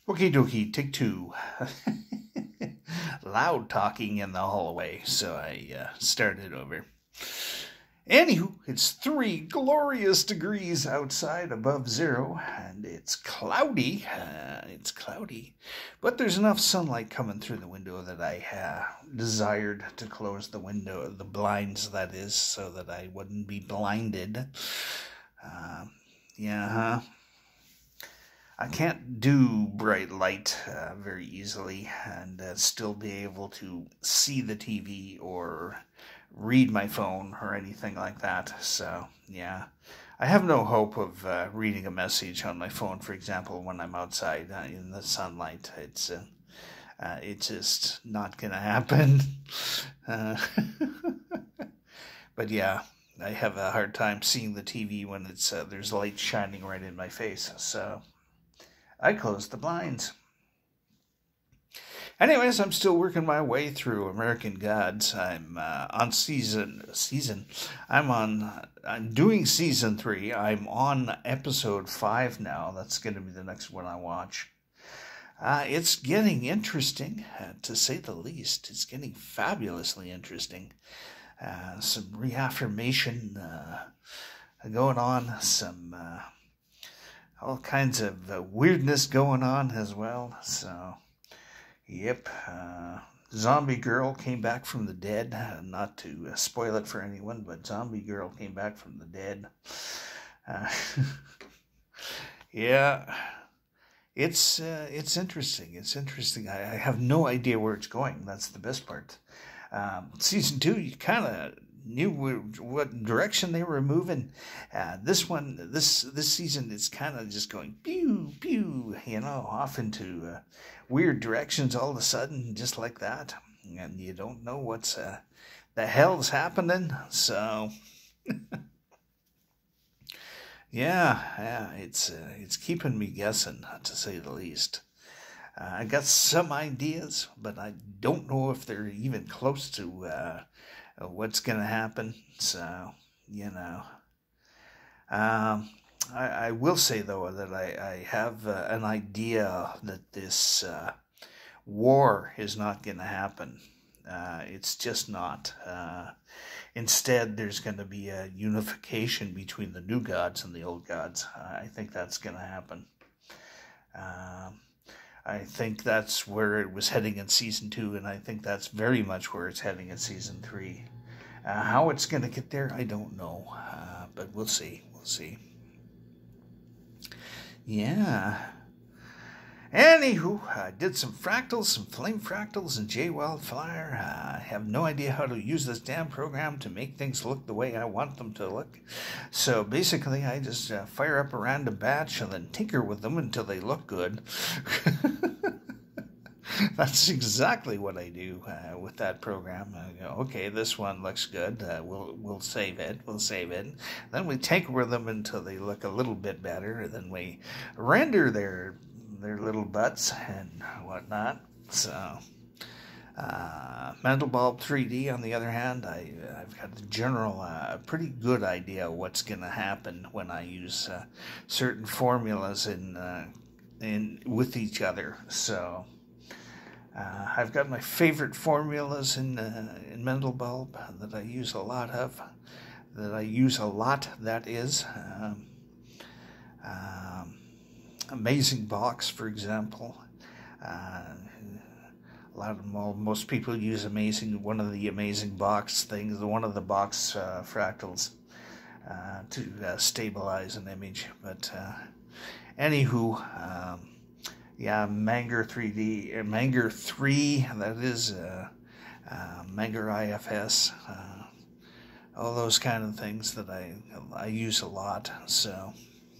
Okie dokie, take two. Loud talking in the hallway, so I started over. Anywho, it's 3 glorious degrees outside above zero, and it's cloudy. But there's enough sunlight coming through the window that I desired to close the blinds, that is, so that I wouldn't be blinded. Yeah, I can't do bright light very easily and still be able to see the TV or read my phone or anything like that. So, yeah, I have no hope of reading a message on my phone, for example, when I'm outside in the sunlight. It's just not going to happen. But yeah, I have a hard time seeing the TV when there's light shining right in my face. So I closed the blinds. Anyways, I'm still working my way through American Gods. I'm on I'm doing season 3. I'm on episode 5 now. That's going to be the next one I watch. It's getting interesting, to say the least. It's getting fabulously interesting. Some reaffirmation going on. Some all kinds of weirdness going on as well. So, yep. Zombie Girl came back from the dead. Not to spoil it for anyone, but Zombie Girl came back from the dead. Yeah. It's interesting. It's interesting. I have no idea where it's going. That's the best part. Season 2, you kind of knew what direction they were moving. This season, it's kind of just going pew pew, off into weird directions all of a sudden, just like that, and you don't know what's the hell's happening. So, yeah, it's keeping me guessing, to say the least. I got some ideas, but I don't know if they're even close to what's going to happen. So, I will say, though, that I have an idea that this war is not going to happen. It's just not. Instead, there's going to be a unification between the new gods and the old gods. I think that's going to happen. I think that's where it was heading in season 2, and I think that's very much where it's heading in season 3. How it's going to get there, I don't know, but we'll see. Yeah. Anywho, I did some fractals, some flame fractals in JWildFire. I have no idea how to use this damn program to make things look the way I want them to look. So basically, I just fire up a random batch and then tinker with them until they look good. That's exactly what I do with that program. I go, okay, this one looks good. We'll save it. Then we tinker with them until they look a little bit better. Then we render their little butts and whatnot. So, Mandelbulb 3D, on the other hand, I've got a general, pretty good idea what's going to happen when I use certain formulas in with each other. So, I've got my favorite formulas in Mandelbulb that I use a lot of. That is. Amazing Box, for example. Most people use one of the Amazing Box things, one of the box fractals to stabilize an image. But anywho, Manger 3D, Manger 3, that is Manger IFS, all those kind of things that I use a lot. So.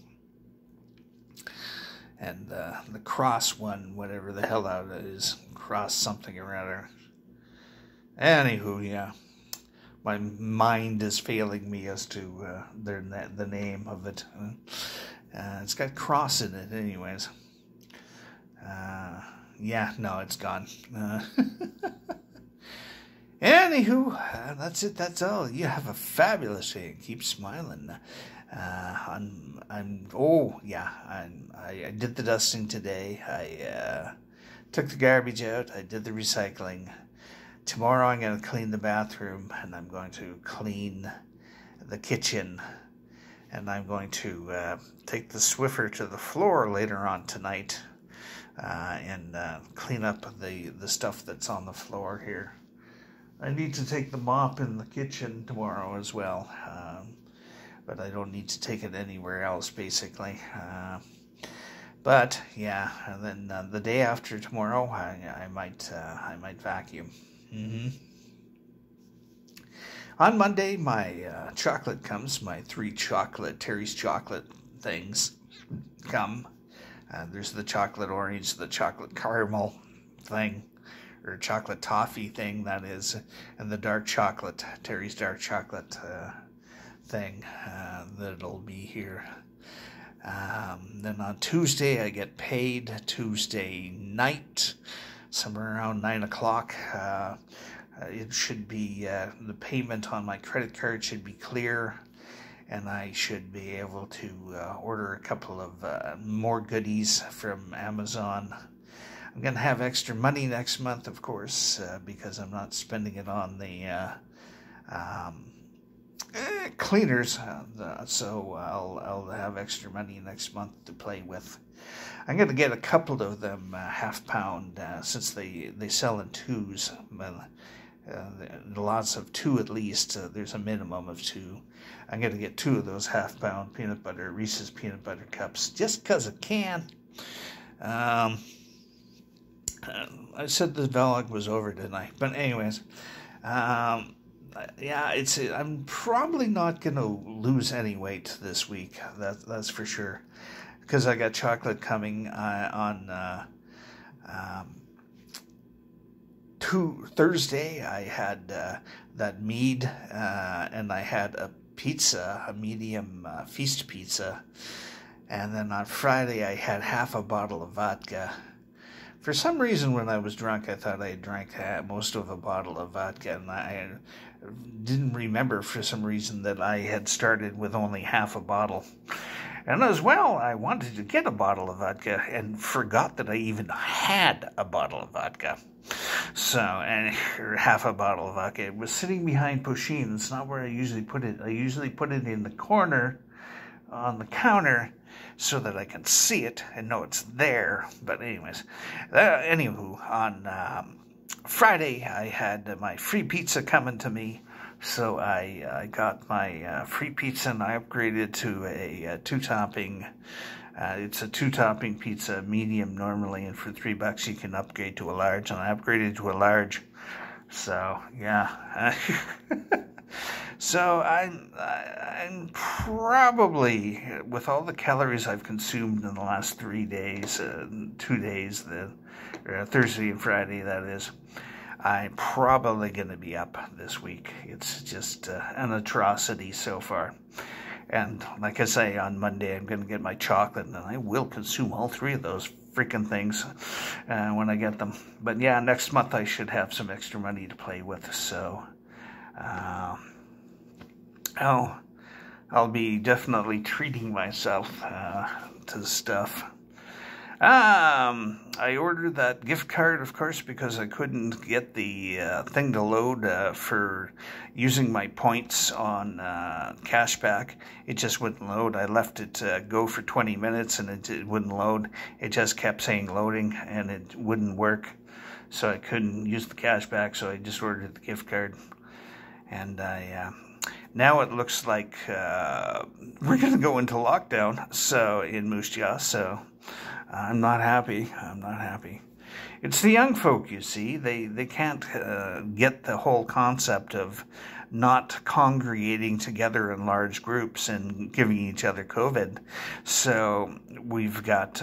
And the cross one, whatever the hell that is, cross something or other. Anywho, yeah, my mind is failing me as to the name of it. It's got cross in it, anyways. No, it's gone. Anywho, that's it. That's all. You have a fabulous day. Keep smiling. I did the dusting today. I took the garbage out. I did the recycling. Tomorrow I'm going to clean the bathroom, and I'm going to clean the kitchen, and I'm going to take the Swiffer to the floor later on tonight and clean up the stuff that's on the floor here. I need to take the mop in the kitchen tomorrow as well, but I don't need to take it anywhere else, basically. But yeah, and then the day after tomorrow, I might vacuum. Mm-hmm. On Monday, my chocolate comes. My 3 Terry's chocolate things come. There's the chocolate orange, the chocolate caramel thing, or chocolate toffee thing, that is, and the dark chocolate, Terry's dark chocolate thing that'll be here. Then on Tuesday, I get paid Tuesday night, somewhere around 9 o'clock. It should be, the payment on my credit card should be clear, and I should be able to order a couple of more goodies from Amazon. I'm going to have extra money next month, of course, because I'm not spending it on the cleaners, so I'll have extra money next month to play with. I'm going to get a couple of them half pound, since they sell in 2s. Lots of 2 at least. There's a minimum of 2. I'm going to get 2 of those half pound peanut butter, Reese's peanut butter cups, just because I can. I said the vlog was over tonight, but anyways, yeah, I'm probably not going to lose any weight this week. That's for sure, because I got chocolate coming on Thursday. I had that mead, and I had a pizza, a medium feast pizza, and then on Friday I had half a bottle of vodka. For some reason, when I was drunk, I thought I had drank most of a bottle of vodka, and I didn't remember for some reason that I had started with only half a bottle. And as well, I wanted to get a bottle of vodka and forgot that I even had a bottle of vodka. So, and half a bottle of vodka. It was sitting behind Pusheen. It's not where I usually put it. I usually put it in the corner on the counter so that I can see it and know it's there. But anyways, anywho, on Friday I had my free pizza coming to me, so I got my free pizza, and I upgraded to a 2-topping. It's a 2-topping pizza, medium normally, and for $3 you can upgrade to a large, and I upgraded to a large. So yeah. So I'm probably, with all the calories I've consumed in the last 3 days, 2 days, Thursday and Friday, that is, I'm probably going to be up this week. It's just an atrocity so far. And like I say, on Monday I'm going to get my chocolate, and I will consume all 3 of those freaking things when I get them. But yeah, next month I should have some extra money to play with, so I'll be definitely treating myself to stuff. I ordered that gift card, of course, because I couldn't get the thing to load for using my points on cashback. It just wouldn't load. I left it go for 20 minutes, and it wouldn't load. It just kept saying loading, and it wouldn't work. So I couldn't use the cashback, so I just ordered the gift card. And now it looks like we're going to go into lockdown, so in Moose Jaw, so I'm not happy. It's the young folk, you see. They can't get the whole concept of not congregating together in large groups and giving each other COVID. So we've got,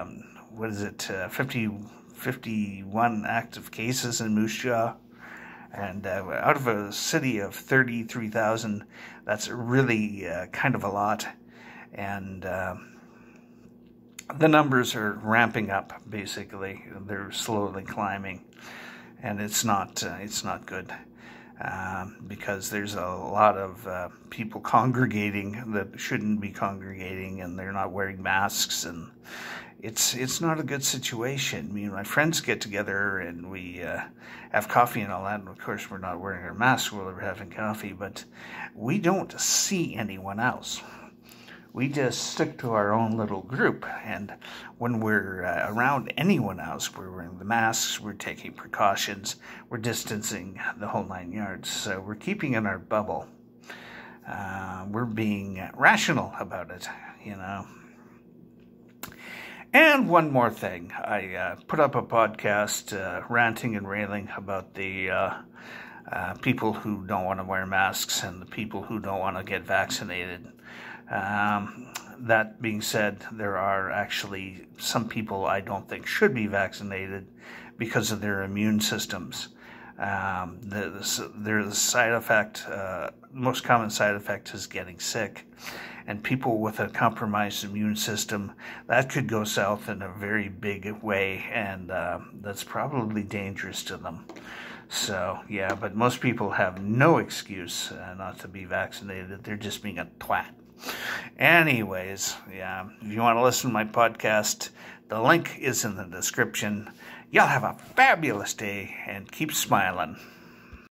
51 active cases in Moose Jaw. And out of a city of 33,000, that's really kind of a lot. And the numbers are ramping up, basically. They're slowly climbing. And it's not good. because there's a lot of people congregating that shouldn't be congregating, and they're not wearing masks, and it's not a good situation. Me and my friends get together and we have coffee and all that, and of course we're not wearing our masks while we're having coffee, but we don't see anyone else. We just stick to our own little group, and when we're around anyone else, we're wearing the masks, we're taking precautions, we're distancing the whole 9 yards. So we're keeping in our bubble. We're being rational about it, you know. And one more thing, I put up a podcast ranting and railing about the people who don't want to wear masks and the people who don't want to get vaccinated. That being said, there are actually some people I don't think should be vaccinated because of their immune systems. The side effect, most common side effect is getting sick. And people with a compromised immune system, that could go south in a very big way, and that's probably dangerous to them. So, yeah, but most people have no excuse not to be vaccinated. They're just being a twat. Anyways, yeah, if you want to listen to my podcast, the link is in the description. Y'all have a fabulous day and keep smiling.